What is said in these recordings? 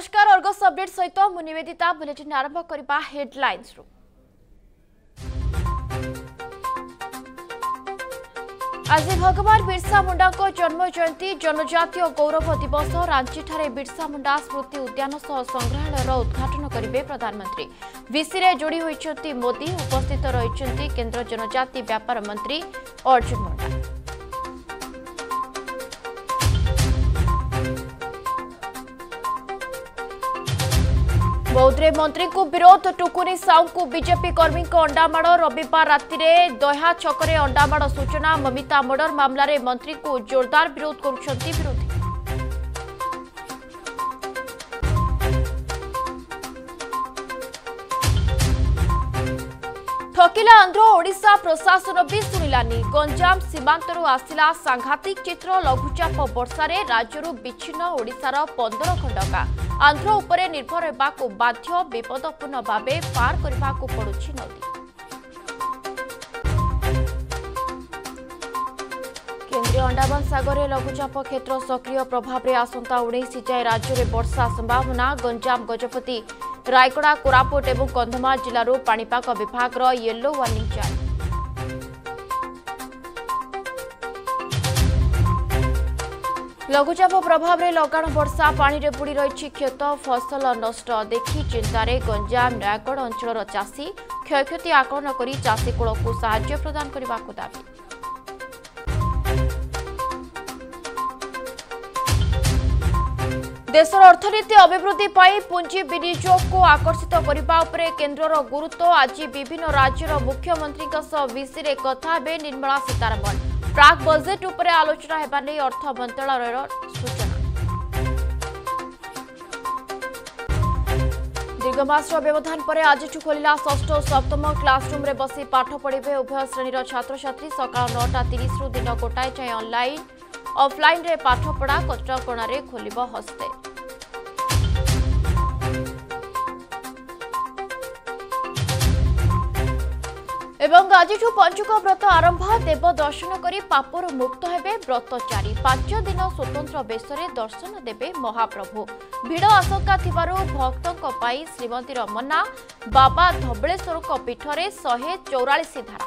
नमस्कार Argus update सहित मु निवेदिता बुलेटिन आरंभ करबा हेडलाइंस रु। आज भगवान बिरसा मुंडा को जन्म जयंती जनजातीय गौरव दिवस रांची ठारे बिरसा मुंडा स्मृति उद्यान सह संग्रहालय उद्घाटन करेंगे प्रधानमंत्री। विसी रे जोड़ी होइछंती मोदी उपस्थित रहिछंती केंद्र जनजाति व्यापार मंत्री अर्जुन मुंडा। बौद्धरे मंत्री को विरोध टुकुनी साहू को बीजेपी कर्मी को अंडामाड़ रविवार राति दह्या छकरे अंडामाड़ सूचना ममिता मर्डर मामला रे मंत्री को जोरदार विरोध करुछंती विरोधी। ठकिला आंध्र ओडिशा प्रशासन भी शुणिलानी गंजाम सीमांतरू आसिला सांघातिक चित्र लघुचाप वर्षारे राज्यरू विच्छिन्न ओडिशार 15 खंडका आंध्र उपरे निर्भर हेबाकू बाध्य विपदपूर्ण भावे पार करबाकू पड़ुछि नदी। केंद्रीय अंडमान सागर लघुचाप क्षेत्र सक्रिय प्रभाव में आसंता 19 जाए राज्य में वर्षा संभावना गंजाम गजपति रायगड़ा कोरापुट और कंधमाल जिलूर पाणीपाग विभाग येलो वार्निंग जारी। लघुचाप प्रभाव में लगाण वर्षा पानी रे बुड़ी रही क्षत फसल नष्ट देखि चिंतार गंजाम नयागढ़ अंचल चाषी क्षयक्षति आकलन कर चाषी कूल को साहाय्य प्रदान करने को दाबी। देशर अर्थनीति अभिवृद्धि पाई पुंजी विनियोग को आकर्षित करने केन्द्रर गुरुत्व आज विभिन्न राज्यर मुख्यमंत्री विषय में कथा हे निर्मला सीतारमण। प्राक बजेट उपरे आलोचना हेबा नै अर्थ मंत्रालय सूचना। दीर्घमास व्यवधान पर आज खोलिला षष्ठ और सप्तम क्लासरूम रे बसी पाठ पढ़िबे उभय श्रेणीर छात्र छात्री। सकाळ 9:30 रु दिन गोटाए जाए ऑनलाइन ऑफलाइन रे पाठ पढ़ा कटकणा रे खोलिबो हस्ते। एवं आज पंचुक व्रत आरंभ देव दर्शन करी पापर मुक्त हेबे व्रतचारी 5 दिन स्वतंत्र बेशरे दर्शन देबे महाप्रभु। भिड़ आशंका थिबारु भक्तों पाई श्रीमंदिर मना बाबा धबलेश्वर पीठरे 144 धारा।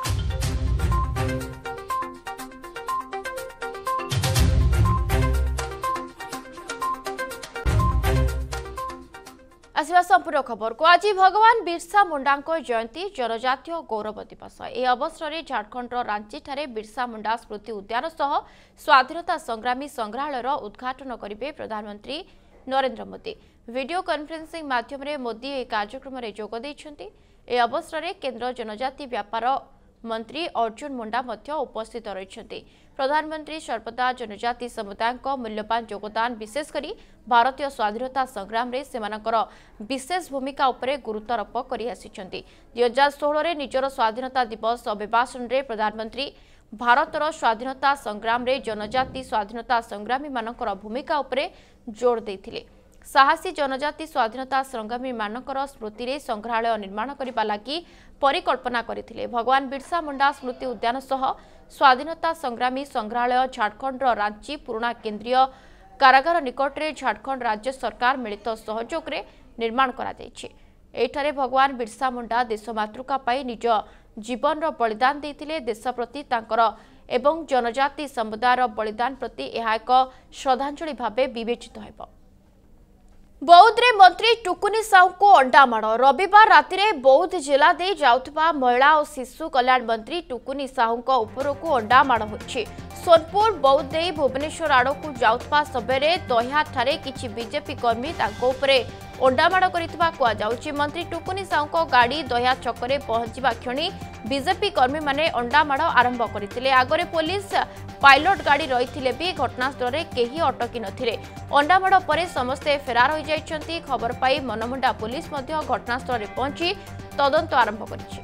आसवा संपूर्ण खबर को आज भगवान बिरसा मुंडा जयंती जनजातीय गौरव दिवस। यह अवसर में झारखंड रांची ठारे बिरसा मुंडा स्मृति उद्यान सह स्वाधीनता संग्रामी संग्रहालय उद्घाटन करेंगे प्रधानमंत्री नरेंद्र मोदी। वीडियो कॉन्फ्रेंसिंग माध्यम मोदी एक कार्यक्रम में जोग देइछन्ति। यह अवसर में केंद्र जनजाति व्यापार मंत्री अर्जुन मुंडा उपस्थित रहिछन्ति। प्रधानमंत्री सर्वदा जनजाति समुदाय मूल्यवान योगदान विशेषकर भारतीय स्वाधीनता संग्राम रे सेमानकर विशेष भूमिका उपरे गुरुत्वारोप करि आसिछन्ति। 2016 रे निजर स्वाधीनता दिवस अभिभाषण रे प्रधानमंत्री भारतर स्वाधीनता संग्राम रे जनजाति स्वाधीनता संग्रामी मानकर भूमिका उपरे जोर देथिले। साहसी जनजाति स्वाधीनता संग्रामी मानकर स्मृति रे संग्रहालय निर्माण करबा लागि परिकल्पना करथिले। भगवान बिरसा मुंडा स्मृति उद्यान सह स्वाधीनता संग्रामी संग्रहालय झारखंड रांची पुराना केंद्रीय कारागार निकटरे झारखंड राज्य सरकार मिलित सहयोग रे निर्माण करा जायछि। एठारे भगवान बिरसा मुंडा देशमातृका पाई निज जीवन रो बलिदान देथिले। देश प्रति तांकर एवं जनजाति समुदायर बलिदान प्रति यह एक श्रद्धांजलि भावे विवेचित हेबो। बौद्धरे मंत्री टुकुनी साहू को अंडामाड़ रविवार राति बौद्ध जिला दे जाउथबा महिला और शिशु कल्याण मंत्री टुकुनी साहू उपरकू अंडामाड़ होछि। सोनपुर बौद्ध दे भुवनेश्वर आड़कू जाउथबा सबेरे दह्या ठारे किछि बीजेपी कर्मी तांको उपरे अंडामाड़ करितबा कुआ जाउछि। मंत्री टुकुनी साहू गाड़ी दह्या छकरे पहुंचीबा क्षणी बीजेपी कर्मी माने अंडामाड़ आरंभ करथिले। आगरे पुलिस पायलट गाड़ी रही भी घटनास्थल में केही अटकी नथिले। अंडामाड़ परे समस्ते फेरार हो जाइछन्ति। खबर पाई मनमुंडा पुलिस मध्य घटनास्थल में पहुंची तदंत आरंभ करिछि।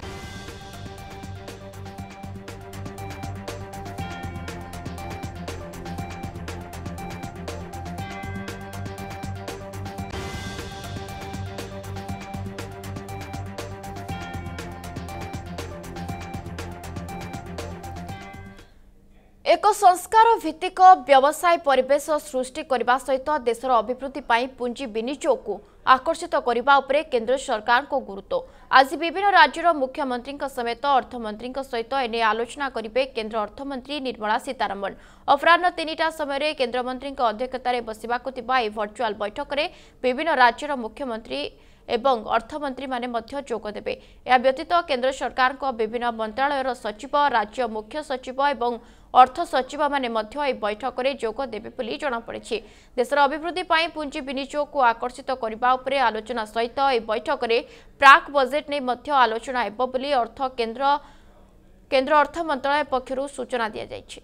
एक संस्कार भित्तिक व्यवसाय परिवेश सृष्टि करने सहित देशर अभिवृद्धि पर पुंजी विनियोग को आकर्षित करने उपरे केंद्र सरकार को गुरुत्व। आज विभिन्न राज्यर मुख्यमंत्री समेत अर्थमंत्री सहित एने आलोचना करेंगे केंद्र अर्थमंत्री निर्मला सीतारमण। अपराह 3टा समय केंद्रमंत्री अध्यक्षतार बसवाक वर्चुआल बैठक में विभिन्न राज्यर मुख्यमंत्री एवं अर्थमंत्री माने मध्य जोग देबे। या व्यतीत केंद्र सरकार को विभिन्न मंत्रालयर सचिव, राज्य मुख्य सचिव एवं अर्थ सचिव माने मध्य ए बैठक में जोग देबे बोली जणा पड़िछि। देशर अभिवृद्धि पई पुंजी विनियोग को आकर्षित करबा उपरे आलोचना सहित ए बैठक में प्राक बजेट ने मध्य आलोचना हेबो बोली केंद्र अर्थ मंत्रालय पक्षरु सूचना दिया जायछि।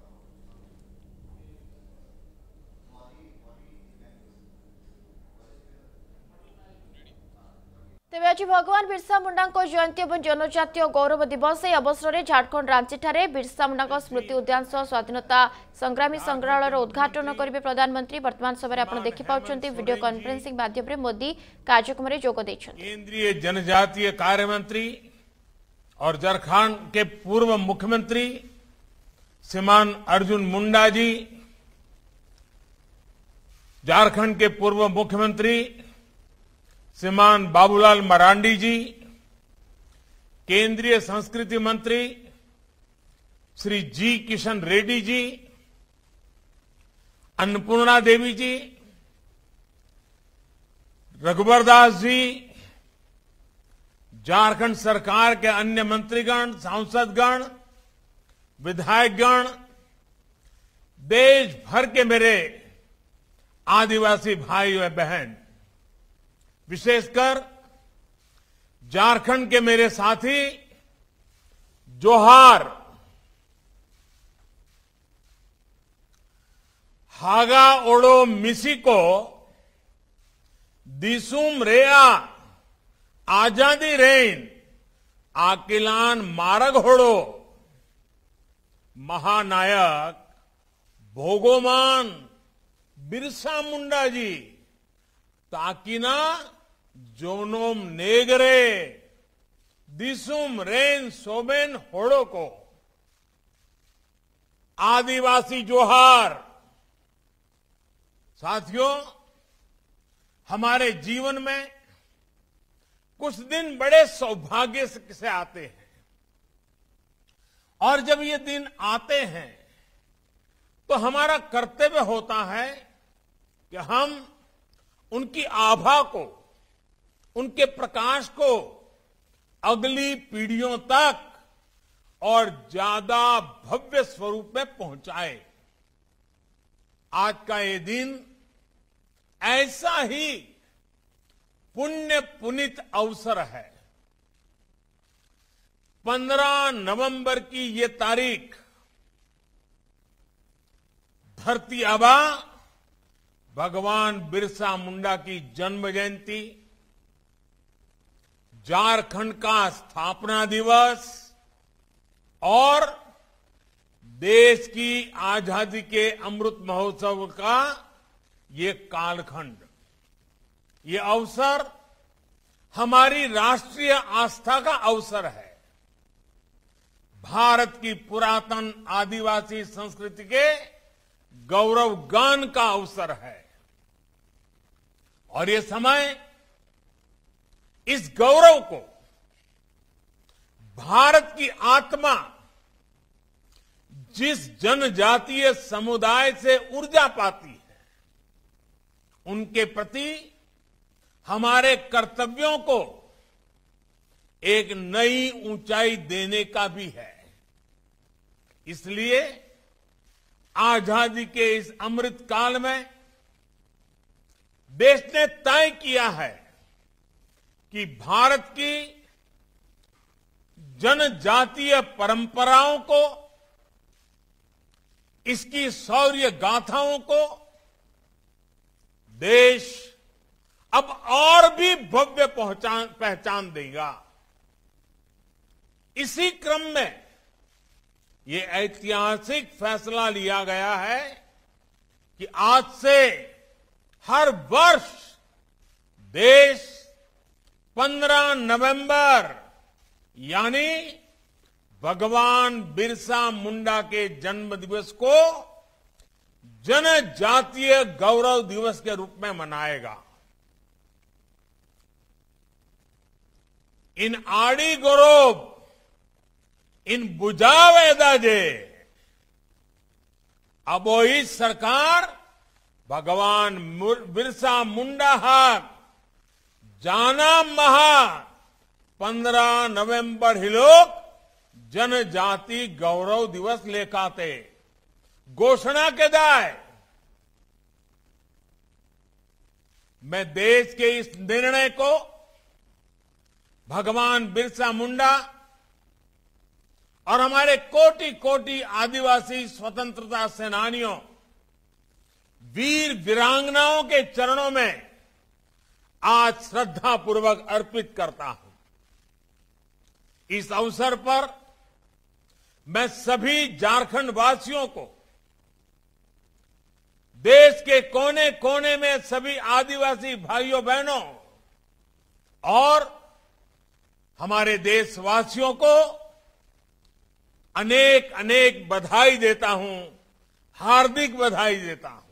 तेज आज भगवान बिरसा मुंडा जयंती और जनजातीय गौरव दिवस ए अवसर में झारखंड रांची ठारे बिरसा मुंडा स्मृति उद्यान सह स्वाधीनता संग्रामी संग्रहालय उद्घाटन करेंगे प्रधानमंत्री। वर्तमान समय आप देखिपारे वीडियो कॉन्फ्रेंसिंग माध्यम मोदी कार्यक्रम में जोग देछन। केंद्रीय जनजातीय कार्य मंत्री और झारखंड के पूर्व मुख्यमंत्री श्रीमान अर्जुन मुंडा जी, झारखंड के पूर्व मुख्यमंत्री श्रीमान बाबूलाल मरांडी जी, केंद्रीय संस्कृति मंत्री श्री जी किशन रेड्डी जी, अन्नपूर्णा देवी जी, रघुवर दास जी, झारखंड सरकार के अन्य मंत्रीगण, सांसदगण, विधायकगण, देश भर के मेरे आदिवासी भाई और बहन, विशेषकर झारखंड के मेरे साथी, जोहार। हागा ओडो मिसिको दिसुम रेया आजादी रेन आकिलान मारग होड़ो महानायक भोगोमान बिरसा मुंडा जी ताकिना जोनोम नेगरे दिसुम रेन सोबेन होड़ो को आदिवासी जोहार। साथियों, हमारे जीवन में कुछ दिन बड़े सौभाग्य से आते हैं और जब ये दिन आते हैं तो हमारा कर्तव्य होता है कि हम उनकी आभा को, उनके प्रकाश को अगली पीढ़ियों तक और ज्यादा भव्य स्वरूप में पहुंचाए। आज का ये दिन ऐसा ही पुण्य पुनीत अवसर है। 15 नवंबर की ये तारीख धरती आबा भगवान बिरसा मुंडा की जन्म जयंती, झारखंड का स्थापना दिवस और देश की आजादी के अमृत महोत्सव का ये कालखंड, ये अवसर हमारी राष्ट्रीय आस्था का अवसर है। भारत की पुरातन आदिवासी संस्कृति के गौरव गान का अवसर है और ये समय इस गौरव को भारत की आत्मा जिस जनजातीय समुदाय से ऊर्जा पाती है, उनके प्रति हमारे कर्तव्यों को एक नई ऊंचाई देने का भी है। इसलिए आजादी के इस अमृत काल में देश ने तय किया है कि भारत की जनजातीय परंपराओं को, इसकी शौर्य गाथाओं को देश अब और भी भव्य पहचान देगा। इसी क्रम में ये ऐतिहासिक फैसला लिया गया है कि आज से हर वर्ष देश 15 नवंबर यानी भगवान बिरसा मुंडा के जन्म दिवस को जनजातीय गौरव दिवस के रूप में मनाएगा। इन आड़ी गौरव इन बुझावेदाजे अबोई सरकार भगवान बिरसा मुंडा हाक जाना महा 15 नवंबर हिलोक जनजाति गौरव दिवस लेखाते घोषणा के दाए। मैं देश के इस निर्णय को भगवान बिरसा मुंडा और हमारे कोटि कोटि आदिवासी स्वतंत्रता सेनानियों वीर वीरांगनाओं के चरणों में आज श्रद्धापूर्वक अर्पित करता हूं। इस अवसर पर मैं सभी झारखंड वासियों को, देश के कोने कोने में सभी आदिवासी भाइयों बहनों और हमारे देशवासियों को अनेक अनेक बधाई देता हूं, हार्दिक बधाई देता हूं।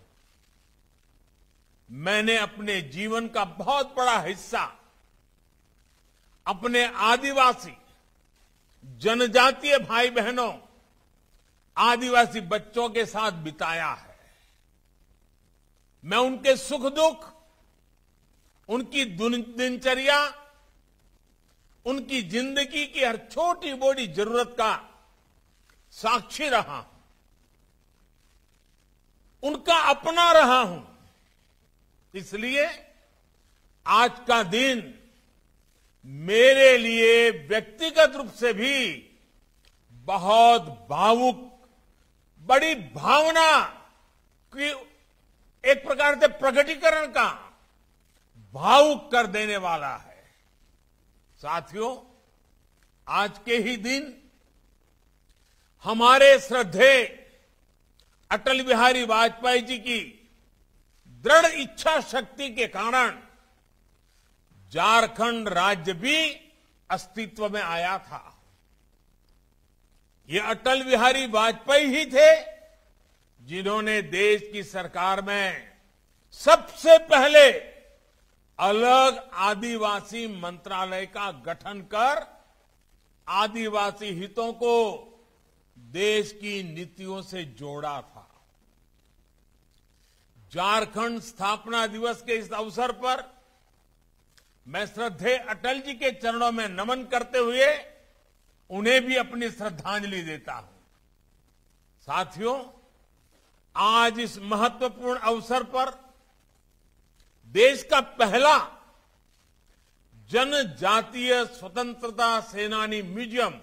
मैंने अपने जीवन का बहुत बड़ा हिस्सा अपने आदिवासी जनजातीय भाई बहनों, आदिवासी बच्चों के साथ बिताया है। मैं उनके सुख दुख, उनकी दिनचर्या, उनकी जिंदगी की हर छोटी बड़ी जरूरत का साक्षी रहा हूं, उनका अपना रहा हूं। इसलिए आज का दिन मेरे लिए व्यक्तिगत रूप से भी बहुत भावुक, बड़ी भावना की एक प्रकार से प्रकटीकरण का भावुक कर देने वाला है। साथियों, आज के ही दिन हमारे श्रद्धेय अटल बिहारी वाजपेयी जी की दृढ़ इच्छा शक्ति के कारण झारखंड राज्य भी अस्तित्व में आया था। ये अटल बिहारी वाजपेयी ही थे जिन्होंने देश की सरकार में सबसे पहले अलग आदिवासी मंत्रालय का गठन कर आदिवासी हितों को देश की नीतियों से जोड़ा था। झारखंड स्थापना दिवस के इस अवसर पर मैं श्रद्धेय अटल जी के चरणों में नमन करते हुए उन्हें भी अपनी श्रद्धांजलि देता हूं। साथियों, आज इस महत्वपूर्ण अवसर पर देश का पहला जनजातीय स्वतंत्रता सेनानी म्यूजियम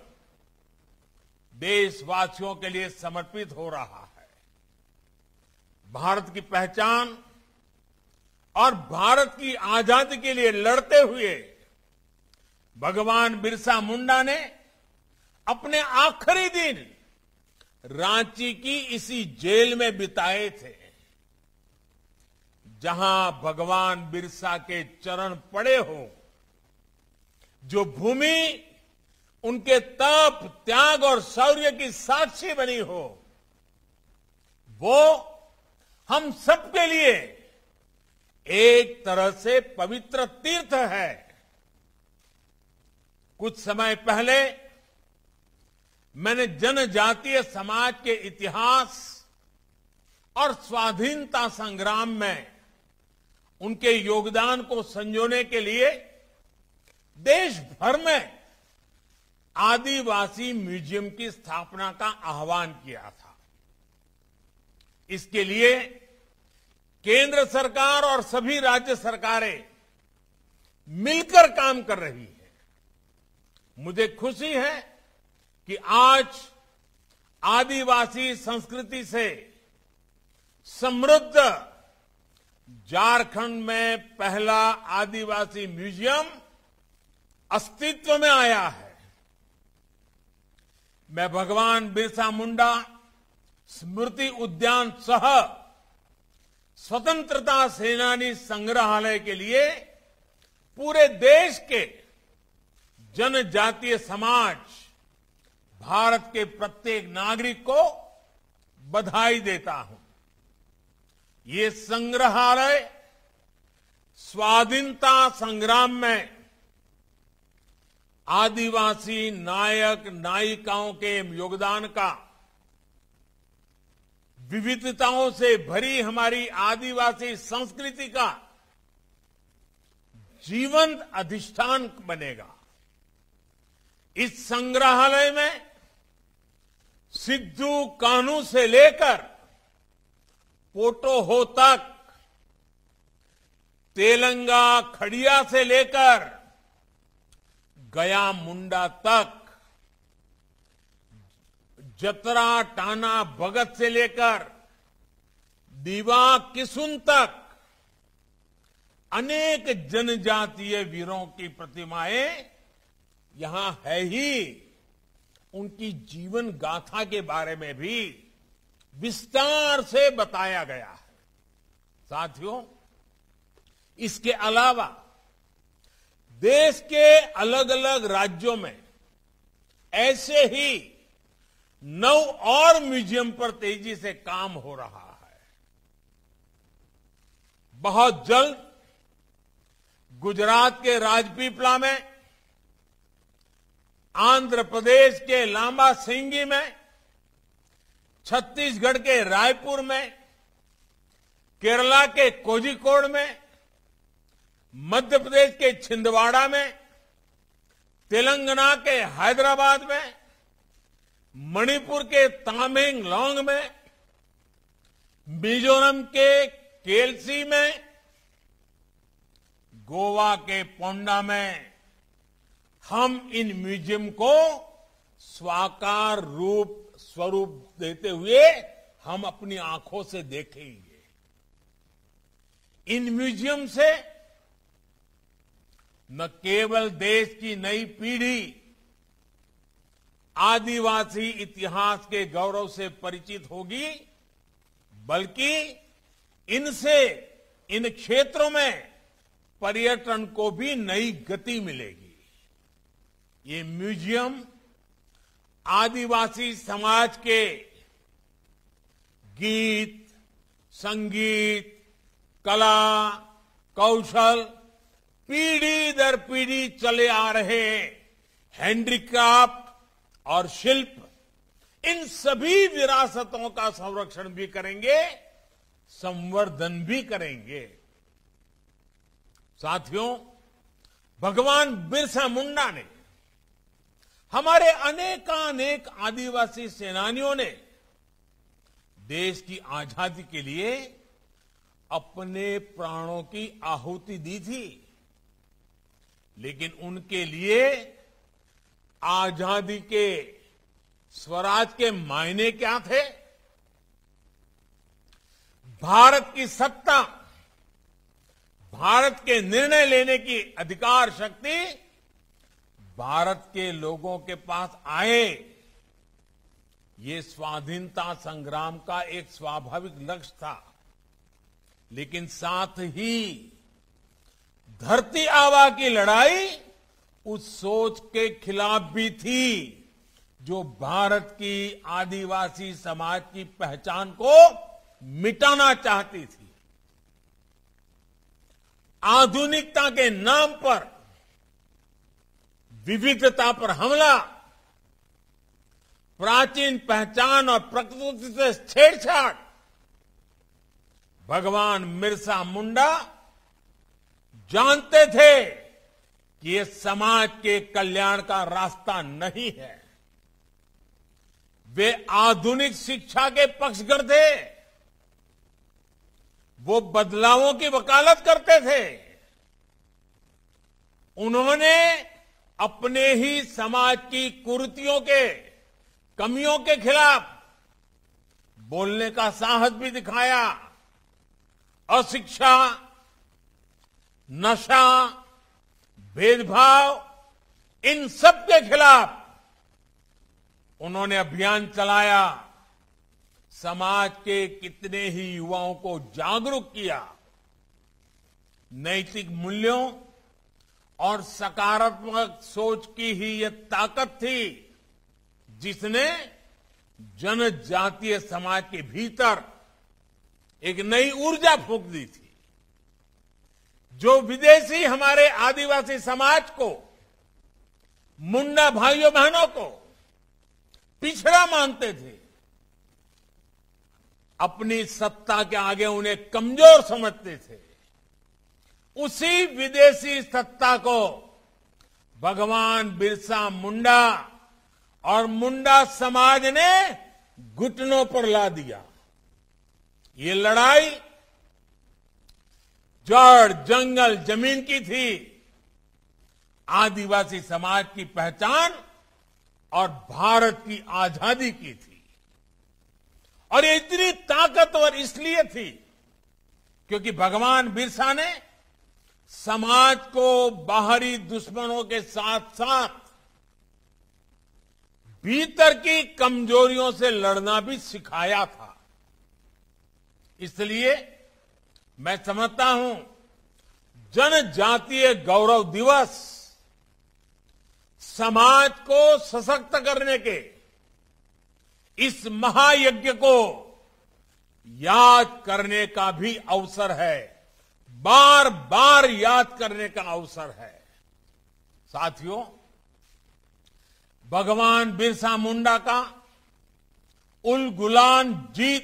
देशवासियों के लिए समर्पित हो रहा है। भारत की पहचान और भारत की आजादी के लिए लड़ते हुए भगवान बिरसा मुंडा ने अपने आखिरी दिन रांची की इसी जेल में बिताए थे, जहां भगवान बिरसा के चरण पड़े हो, जो भूमि उनके तप, त्याग और शौर्य की साक्षी बनी हो, वो हम सबके लिए एक तरह से पवित्र तीर्थ है। कुछ समय पहले मैंने जनजातीय समाज के इतिहास और स्वाधीनता संग्राम में उनके योगदान को संजोने के लिए देश भर में आदिवासी म्यूजियम की स्थापना का आह्वान किया था। इसके लिए केंद्र सरकार और सभी राज्य सरकारें मिलकर काम कर रही है। मुझे खुशी है कि आज आदिवासी संस्कृति से समृद्ध झारखंड में पहला आदिवासी म्यूजियम अस्तित्व में आया है। मैं भगवान बिरसा मुंडा स्मृति उद्यान सह स्वतंत्रता सेनानी संग्रहालय के लिए पूरे देश के जनजातीय समाज, भारत के प्रत्येक नागरिक को बधाई देता हूं। ये संग्रहालय स्वाधीनता संग्राम में आदिवासी नायक नायिकाओं के योगदान का, विविधताओं से भरी हमारी आदिवासी संस्कृति का जीवंत अधिष्ठान बनेगा। इस संग्रहालय में सिद्धू कान्हू से लेकर पोटोहो तक, तेलंगा खड़िया से लेकर गया मुंडा तक, जतरा टाना भगत से लेकर दीवा किसुन तक अनेक जनजातीय वीरों की प्रतिमाएं यहां है ही। उनकी जीवन गाथा के बारे में भी विस्तार से बताया गया है। साथियों, इसके अलावा देश के अलग अलग राज्यों में ऐसे ही 9 और म्यूजियम पर तेजी से काम हो रहा है। बहुत जल्द गुजरात के राजपीपला में, आंध्र प्रदेश के लांबा सिंगी में, छत्तीसगढ़ के रायपुर में, केरला के कोझिकोड में, मध्य प्रदेश के छिंदवाड़ा में, तेलंगाना के हैदराबाद में, मणिपुर के तामेंगलोंग में, मिजोरम के केलसी में, गोवा के पोंडा में हम इन म्यूजियम को साकार स्वरूप देते हुए हम अपनी आंखों से देखेंगे। इन म्यूजियम से न केवल देश की नई पीढ़ी आदिवासी इतिहास के गौरव से परिचित होगी, बल्कि इनसे इन क्षेत्रों में पर्यटन को भी नई गति मिलेगी। ये म्यूजियम आदिवासी समाज के गीत, संगीत, कला, कौशल, पीढ़ी दर पीढ़ी चले आ रहे हैंडीक्राफ्ट और शिल्प, इन सभी विरासतों का संरक्षण भी करेंगे, संवर्धन भी करेंगे। साथियों, भगवान बिरसा मुंडा ने, हमारे अनेकानेक आदिवासी सेनानियों ने देश की आजादी के लिए अपने प्राणों की आहुति दी थी, लेकिन उनके लिए आजादी के, स्वराज के मायने क्या थे? भारत की सत्ता, भारत के निर्णय लेने की अधिकार शक्ति भारत के लोगों के पास आए, ये स्वाधीनता संग्राम का एक स्वाभाविक लक्ष्य था। लेकिन साथ ही धरती आबा की लड़ाई उस सोच के खिलाफ भी थी जो भारत की आदिवासी समाज की पहचान को मिटाना चाहती थी। आधुनिकता के नाम पर विविधता पर हमला, प्राचीन पहचान और प्रकृति से छेड़छाड़, भगवान बिरसा मुंडा जानते थे कि ये समाज के कल्याण का रास्ता नहीं है। वे आधुनिक शिक्षा के पक्षधर थे, वो बदलावों की वकालत करते थे। उन्होंने अपने ही समाज की कुरीतियों के, कमियों के खिलाफ बोलने का साहस भी दिखाया। अशिक्षा, नशा, भेदभाव, इन सब के खिलाफ उन्होंने अभियान चलाया। समाज के कितने ही युवाओं को जागरूक किया। नैतिक मूल्यों और सकारात्मक सोच की ही ये ताकत थी जिसने जनजातीय समाज के भीतर एक नई ऊर्जा फूंक दी थी। जो विदेशी हमारे आदिवासी समाज को, मुंडा भाइयों बहनों को पिछड़ा मानते थे, अपनी सत्ता के आगे उन्हें कमजोर समझते थे, उसी विदेशी सत्ता को भगवान बिरसा मुंडा और मुंडा समाज ने घुटनों पर ला दिया। ये लड़ाई जड़, जंगल, जमीन की थी, आदिवासी समाज की पहचान और भारत की आजादी की थी। और ये इतनी ताकतवर इसलिए थी क्योंकि भगवान बिरसा ने समाज को बाहरी दुश्मनों के साथ साथ भीतर की कमजोरियों से लड़ना भी सिखाया था। इसलिए मैं समझता हूं जनजातीय गौरव दिवस समाज को सशक्त करने के इस महायज्ञ को याद करने का भी अवसर है, बार बार याद करने का अवसर है। साथियों, भगवान बिरसा मुंडा का उलगुलान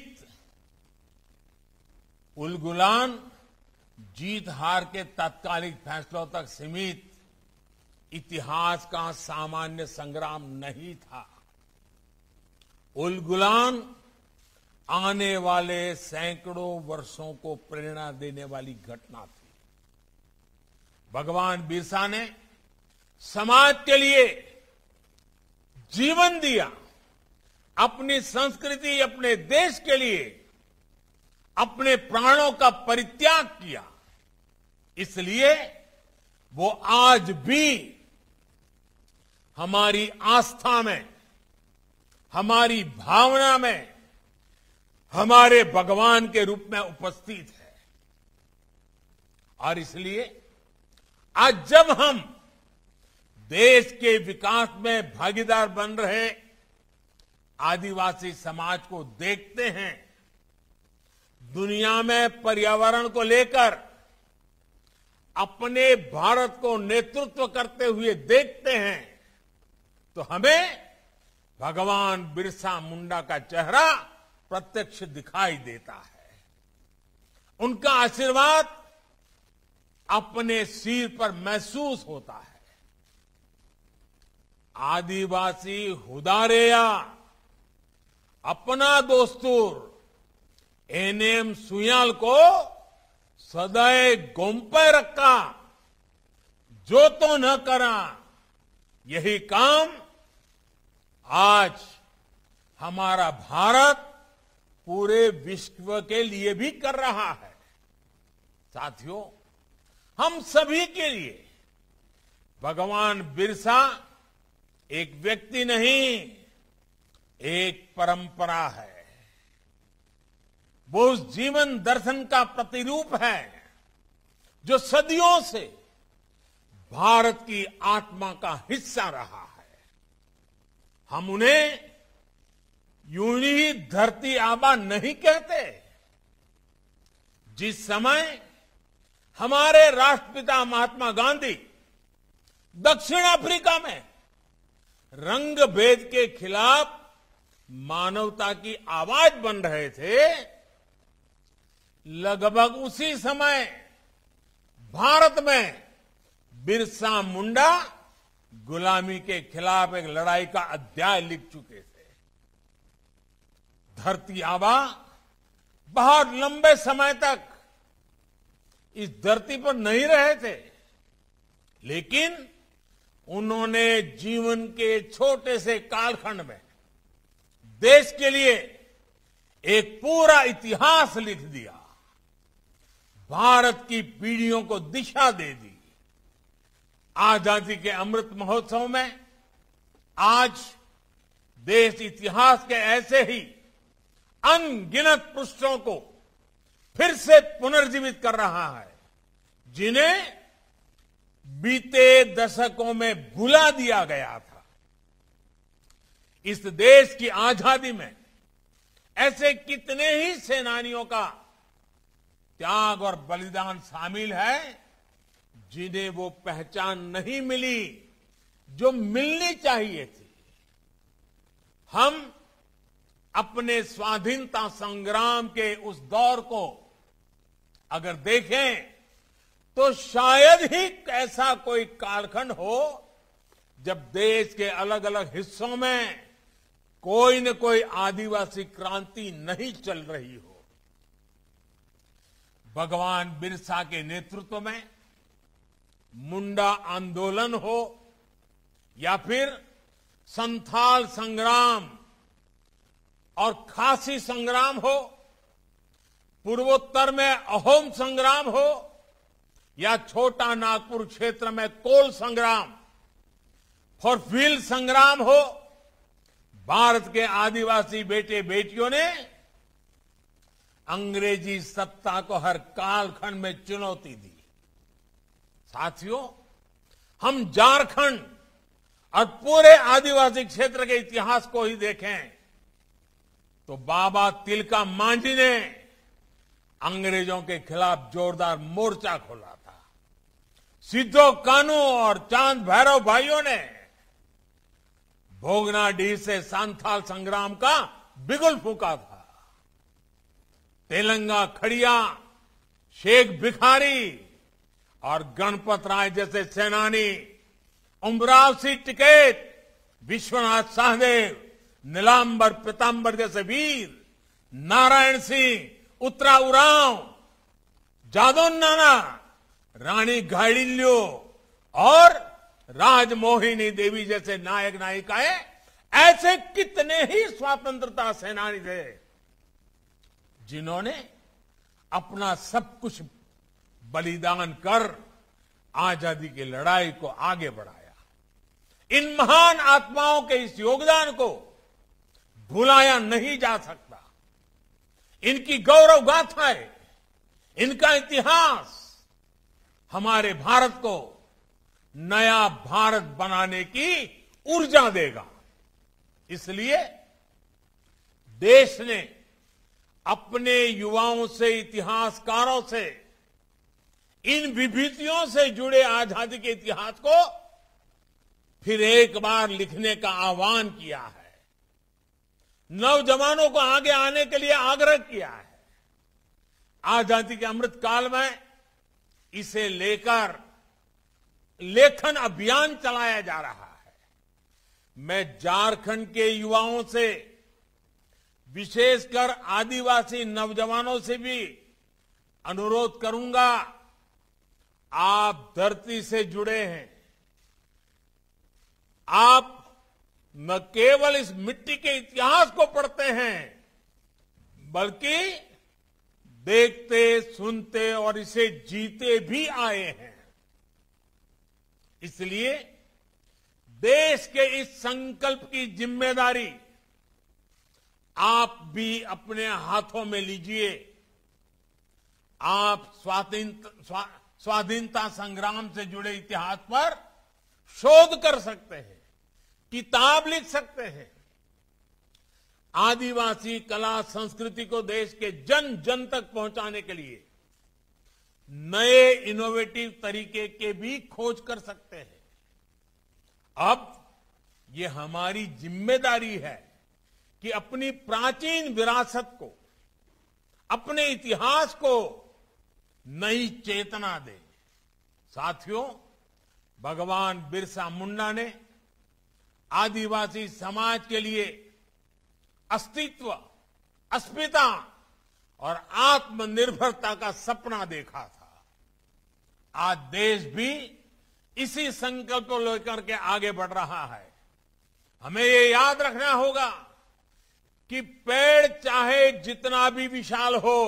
जीत हार के तात्कालिक फैसलों तक सीमित इतिहास का सामान्य संग्राम नहीं था। उलगुलान आने वाले सैकड़ों वर्षों को प्रेरणा देने वाली घटना थी। भगवान बिरसा ने समाज के लिए जीवन दिया, अपनी संस्कृति, अपने देश के लिए अपने प्राणों का परित्याग किया। इसलिए वो आज भी हमारी आस्था में, हमारी भावना में, हमारे भगवान के रूप में उपस्थित है। और इसलिए आज जब हम देश के विकास में भागीदार बन रहे आदिवासी समाज को देखते हैं, दुनिया में पर्यावरण को लेकर अपने भारत को नेतृत्व करते हुए देखते हैं, तो हमें भगवान बिरसा मुंडा का चेहरा प्रत्यक्ष दिखाई देता है। उनका आशीर्वाद अपने सिर पर महसूस होता है। आदिवासी हुदारेया अपना दोस्तूर एनएम सुयाल को सदैव गोंपे रखा, जो तो न करा। यही काम आज हमारा भारत पूरे विश्व के लिए भी कर रहा है। साथियों, हम सभी के लिए भगवान बिरसा एक व्यक्ति नहीं, एक परंपरा है। वो उस जीवन दर्शन का प्रतिरूप है जो सदियों से भारत की आत्मा का हिस्सा रहा है। हम उन्हें यूं ही धरती आबा नहीं कहते। जिस समय हमारे राष्ट्रपिता महात्मा गांधी दक्षिण अफ्रीका में रंग भेद के खिलाफ मानवता की आवाज बन रहे थे, लगभग उसी समय भारत में बिरसा मुंडा गुलामी के खिलाफ एक लड़ाई का अध्याय लिख चुके थे। धरती आबा बहुत लंबे समय तक इस धरती पर नहीं रहे थे, लेकिन उन्होंने जीवन के छोटे से कालखंड में देश के लिए एक पूरा इतिहास लिख दिया, भारत की पीढ़ियों को दिशा दे दी। आजादी के अमृत महोत्सव में आज देश इतिहास के ऐसे ही अनगिनत पृष्ठों को फिर से पुनर्जीवित कर रहा है, जिन्हें बीते दशकों में भुला दिया गया था। इस देश की आजादी में ऐसे कितने ही सेनानियों का त्याग और बलिदान शामिल है जिन्हें वो पहचान नहीं मिली जो मिलनी चाहिए थी। हम अपने स्वाधीनता संग्राम के उस दौर को अगर देखें तो शायद ही ऐसा कोई कालखंड हो जब देश के अलग अलग हिस्सों में कोई न कोई आदिवासी क्रांति नहीं चल रही हो। भगवान बिरसा के नेतृत्व में मुंडा आंदोलन हो या फिर संथाल संग्राम और खासी संग्राम हो, पूर्वोत्तर में अहोम संग्राम हो या छोटा नागपुर क्षेत्र में कोल संग्राम, फॉरफील्ड संग्राम हो, भारत के आदिवासी बेटे बेटियों ने अंग्रेजी सत्ता को हर कालखंड में चुनौती दी। साथियों, हम झारखंड और पूरे आदिवासी क्षेत्र के इतिहास को ही देखें तो बाबा तिलका मांझी ने अंग्रेजों के खिलाफ जोरदार मोर्चा खोला था। सिद्धो कानू और चांद भैरव भाइयों ने भोगनाडीह से सांथाल संग्राम का बिगुल फूंका था। तेलंगा खड़िया, शेख भिखारी और गणपत राय जैसे सेनानी, उमराव सिंह टिकैत, विश्वनाथ सहदेव, नीलांबर पीतांबर जैसे वीर, नारायण सिंह, उत्तरा उरांव, जादव नाना, रानी घाइडिल्यो और राजमोहिनी देवी जैसे नायक नायिकाएं, ऐसे कितने ही स्वतंत्रता सेनानी थे जिन्होंने अपना सब कुछ बलिदान कर आजादी की लड़ाई को आगे बढ़ाया। इन महान आत्माओं के इस योगदान को भुलाया नहीं जा सकता। इनकी गौरव गाथाएं, इनका इतिहास हमारे भारत को नया भारत बनाने की ऊर्जा देगा। इसलिए देश ने अपने युवाओं से, इतिहासकारों से इन विभूतियों से जुड़े आजादी के इतिहास को फिर एक बार लिखने का आह्वान किया है। नौजवानों को आगे आने के लिए आग्रह किया है। आजादी के अमृत काल में इसे लेकर लेखन अभियान चलाया जा रहा है। मैं झारखंड के युवाओं से, विशेषकर आदिवासी नौजवानों से भी अनुरोध करूंगा, आप धरती से जुड़े हैं। आप न केवल इस मिट्टी के इतिहास को पढ़ते हैं बल्कि देखते, सुनते और इसे जीते भी आए हैं। इसलिए देश के इस संकल्प की जिम्मेदारी आप भी अपने हाथों में लीजिए। आप स्वाधीनता संग्राम से जुड़े इतिहास पर शोध कर सकते हैं, किताब लिख सकते हैं। आदिवासी कला संस्कृति को देश के जन जन तक पहुंचाने के लिए नए इनोवेटिव तरीके के भी खोज कर सकते हैं। अब ये हमारी जिम्मेदारी है कि अपनी प्राचीन विरासत को, अपने इतिहास को नई चेतना दें। साथियों, भगवान बिरसा मुंडा ने आदिवासी समाज के लिए अस्तित्व, अस्मिता और आत्मनिर्भरता का सपना देखा था। आज देश भी इसी संकल्प को लेकर के आगे बढ़ रहा है। हमें ये याद रखना होगा कि पेड़ चाहे जितना भी विशाल हो,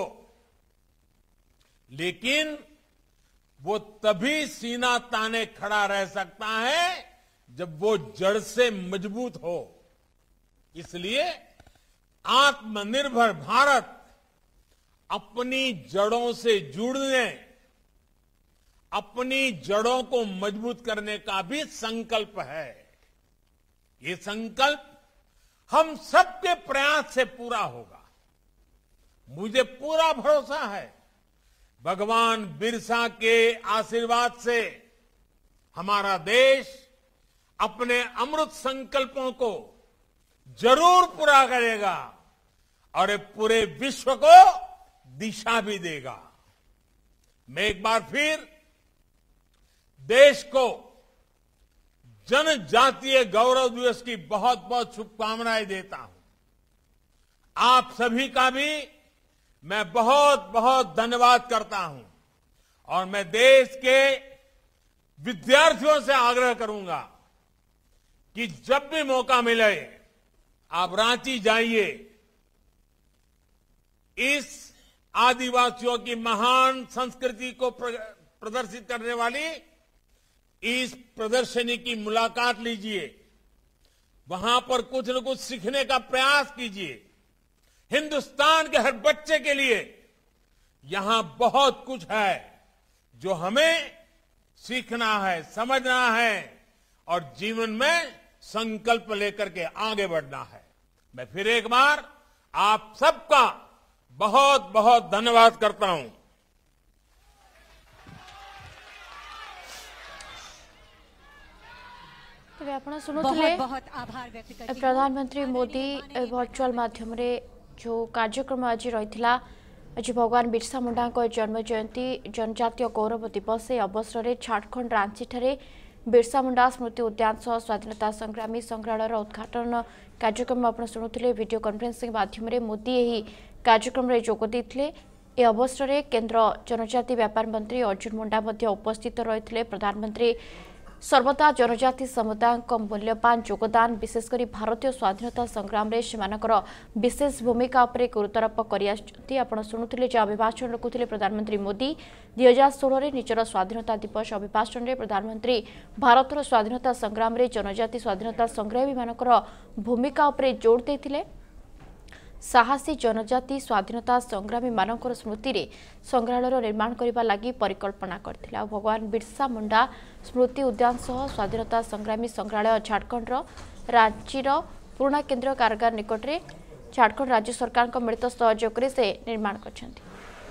लेकिन वो तभी सीना ताने खड़ा रह सकता है जब वो जड़ से मजबूत हो। इसलिए आत्मनिर्भर भारत अपनी जड़ों से जुड़ने, अपनी जड़ों को मजबूत करने का भी संकल्प है। ये संकल्प हम सबके प्रयास से पूरा होगा। मुझे पूरा भरोसा है भगवान बिरसा के आशीर्वाद से हमारा देश अपने अमृत संकल्पों को जरूर पूरा करेगा और पूरे विश्व को दिशा भी देगा। मैं एक बार फिर देश को जनजातीय गौरव दिवस की बहुत बहुत शुभकामनाएं देता हूं। आप सभी का भी मैं बहुत बहुत धन्यवाद करता हूं और मैं देश के विद्यार्थियों से आग्रह करूंगा कि जब भी मौका मिले आप रांची जाइए। इस आदिवासियों की महान संस्कृति को प्रदर्शित करने वाली इस प्रदर्शनी की मुलाकात लीजिए। वहां पर कुछ न कुछ सीखने का प्रयास कीजिए। हिंदुस्तान के हर बच्चे के लिए यहां बहुत कुछ है जो हमें सीखना है, समझना है और जीवन में संकल्प लेकर के आगे बढ़ना है। मैं फिर एक बार आप सबका बहुत बहुत धन्यवाद करता हूं। बहुत आभार व्यक्त करती हूं। प्रधानमंत्री मोदी वर्चुअल माध्यम रे जो कार्यक्रम आज रही आज भगवान बिरसा मुंडा जन्म जयंती जनजातीय गौरव दिवस अवसर में झारखंड रांची ठारे बिरसा मुंडा स्मृति उद्यान सह स्वाधीनता संग्रामी संग्रहालय उद्घाटन कार्यक्रम आप शुणुते। वीडियो कॉन्फ्रेंसिंग माध्यम मोदी यही कार्यक्रम में जोगदे। ए अवसर में केंद्र जनजाति व्यापार मंत्री अर्जुन मुंडा उपस्थित रही। प्रधानमंत्री सर्वदा जनजाति समुदाय मूल्यवान योगदान विशेषकर भारतीय स्वाधीनता संग्राम में सेमानकर विशेष भूमिका पर गुरुत्वारोप कर शुणुते। अभिभाषण रखुले प्रधानमंत्री मोदी 2016 निजर स्वाधीनता दिवस अभिभाषण में प्रधानमंत्री भारतर स्वाधीनता संग्राम में जनजाति स्वाधीनता संग्रामी मानकर भूमिका पर जोर देते। साहसी जनजाति स्वाधीनता संग्रामी मानकर स्मृति रे संग्रहालय निर्माण करने लगी परिकल्पना करथिले। भगवान बिरसा मुंडा स्मृति उद्यान सह स्वाधीनता संग्रामी संग्रहालय झारखंड रांची पुराना केंद्र कारागार निकट में झारखंड राज्य सरकार मिलित सहयोग से निर्माण करछन्ति।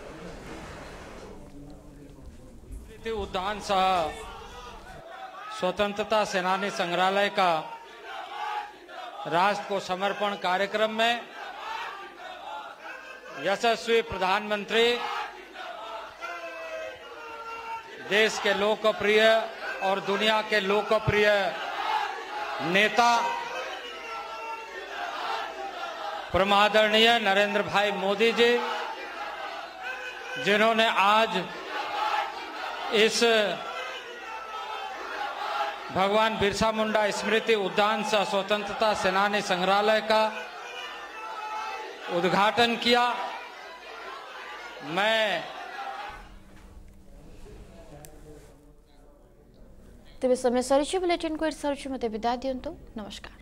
स्मृति उद्यान सह स्वतंत्रता सेनानी संग्रहालय का राष्ट्र को समर्पण कार्यक्रम में यशस्वी प्रधानमंत्री, देश के लोकप्रिय और दुनिया के लोकप्रिय नेता परमादरणीय नरेंद्र भाई मोदी जी, जिन्होंने आज इस भगवान बिरसा मुंडा स्मृति उद्यान सह स्वतंत्रता सेनानी संग्रहालय का उद्घाटन किया। मैं तेज समय सरी बुलेटिन को मत विदा दिंतु। नमस्कार।